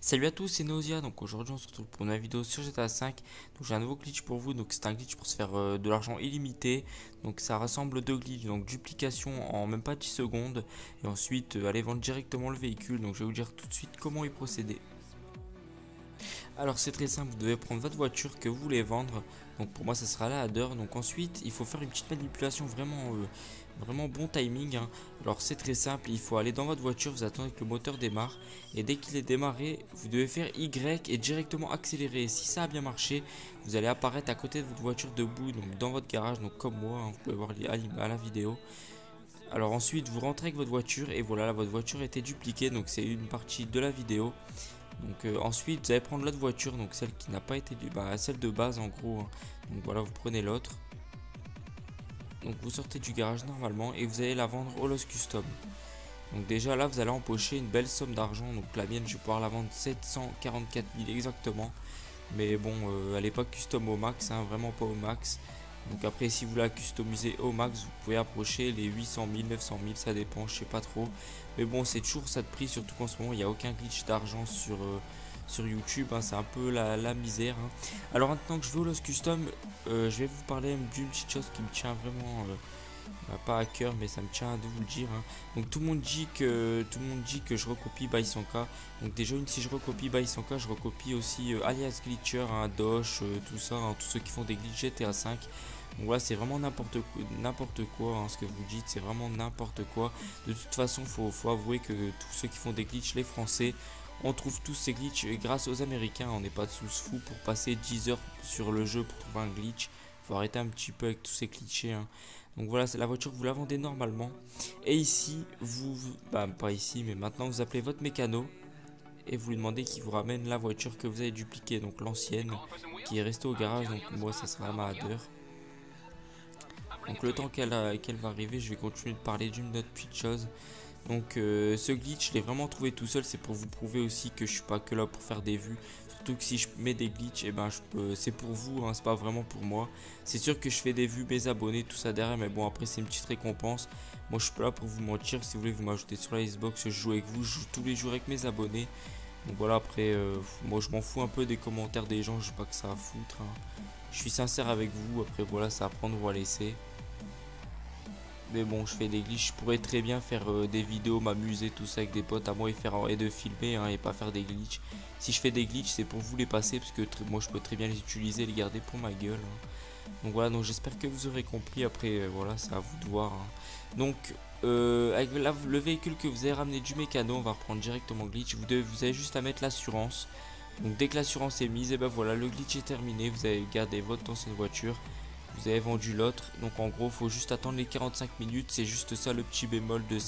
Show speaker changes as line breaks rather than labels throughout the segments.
Salut à tous, c'est Nausea. Donc aujourd'hui on se retrouve pour une nouvelle vidéo sur GTA 5. Donc j'ai un nouveau glitch pour vous. Donc c'est un glitch pour se faire de l'argent illimité. Donc ça rassemble deux glitches, donc duplication en même pas 10 secondes et ensuite aller vendre directement le véhicule. Donc je vais vous dire tout de suite comment y procéder. Alors c'est très simple, vous devez prendre votre voiture que vous voulez vendre. Donc pour moi ça sera la Hadder. Donc ensuite il faut faire une petite manipulation vraiment bon timing, hein. Alors c'est très simple, il faut aller dans votre voiture, vous attendez que le moteur démarre. Et dès qu'il est démarré, vous devez faire Y et directement accélérer. Et si ça a bien marché, vous allez apparaître à côté de votre voiture debout, donc dans votre garage, donc comme moi, hein, vous pouvez voir à la vidéo. Alors ensuite vous rentrez avec votre voiture et voilà, votre voiture a été dupliquée, donc c'est une partie de la vidéo. Donc ensuite vous allez prendre l'autre voiture, donc celle qui n'a pas été celle de base en gros, hein. Donc voilà, vous prenez l'autre. Donc vous sortez du garage normalement et vous allez la vendre au Lost Custom. Donc déjà là vous allez empocher une belle somme d'argent. Donc la mienne je vais pouvoir la vendre 744 000 exactement. Mais bon elle n'est pas custom au max, hein, vraiment pas au max. Donc après si vous la customisez au max vous pouvez approcher les 800 000, 900 000, ça dépend, je sais pas trop. Mais bon c'est toujours ça de prix, surtout qu'en ce moment il n'y a aucun glitch d'argent sur YouTube, hein, c'est un peu la misère, hein. Alors maintenant que je vais au Lost Custom, je vais vous parler d'une petite chose qui me tient vraiment pas à cœur, mais ça me tient de vous le dire, hein. Donc tout le monde dit que je recopie Bysonka. Donc déjà si je recopie Bysonka, je recopie aussi Alias Glitcher, hein, Dosh, tout ça, hein, tous ceux qui font des glitches GTA 5. Donc voilà, c'est vraiment n'importe quoi, hein, ce que vous dites, c'est vraiment n'importe quoi. De toute façon, faut avouer que tous ceux qui font des glitches, les Français, on trouve tous ces glitches grâce aux Américains. On n'est pas tous fous pour passer 10 heures sur le jeu pour trouver un glitch. Faut arrêter un petit peu avec tous ces clichés, hein. Donc voilà, c'est la voiture que vous la vendez normalement. Et ici, bah pas ici, mais maintenant vous appelez votre mécano et vous lui demandez qu'il vous ramène la voiture que vous avez dupliquée, donc l'ancienne, qui est restée au garage. Donc moi, ça sera ma Hadder. Donc le temps qu'elle va arriver, je vais continuer de parler d'une autre petite chose. Donc ce glitch, je l'ai vraiment trouvé tout seul, c'est pour vous prouver aussi que je suis pas que là pour faire des vues. Surtout que si je mets des glitches, et ben c'est pour vous, hein, c'est pas vraiment pour moi. C'est sûr que je fais des vues, mes abonnés, tout ça derrière, mais bon après c'est une petite récompense. Moi je suis pas là pour vous mentir, si vous voulez vous m'ajouter sur la Xbox, je joue avec vous, je joue tous les jours avec mes abonnés. Donc voilà, après moi je m'en fous un peu des commentaires des gens, je sais pas que ça à foutre, hein. Je suis sincère avec vous, après voilà, c'est à prendre ou à laisser. Mais bon, je fais des glitches, je pourrais très bien faire des vidéos, m'amuser, tout ça avec des potes à moi et de filmer, hein, et pas faire des glitches. Si je fais des glitches, c'est pour vous les passer parce que moi je peux très bien les utiliser, les garder pour ma gueule, hein. Donc voilà, donc j'espère que vous aurez compris. Après, voilà, c'est à vous de voir, hein. Donc, avec le véhicule que vous avez ramené du mécano, on va reprendre directement glitch. Vous avez juste à mettre l'assurance. Donc dès que l'assurance est mise, et ben voilà, le glitch est terminé. Vous avez gardé votre ancienne voiture, vous avez vendu l'autre. Donc en gros, faut juste attendre les 45 minutes. C'est juste ça le petit bémol de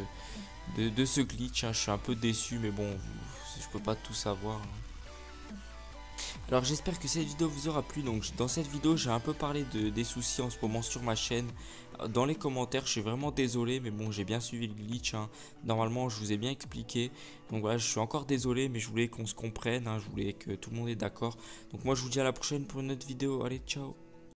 de ce glitch, hein. Je suis un peu déçu, mais bon, je peux pas tout savoir, hein. Alors j'espère que cette vidéo vous aura plu. Donc dans cette vidéo j'ai un peu parlé des soucis en ce moment sur ma chaîne. Dans les commentaires je suis vraiment désolé, mais bon j'ai bien suivi le glitch, hein. Normalement je vous ai bien expliqué. Donc voilà, je suis encore désolé, mais je voulais qu'on se comprenne, hein. Je voulais que tout le monde est d'accord. Donc moi je vous dis à la prochaine pour une autre vidéo. Allez, ciao.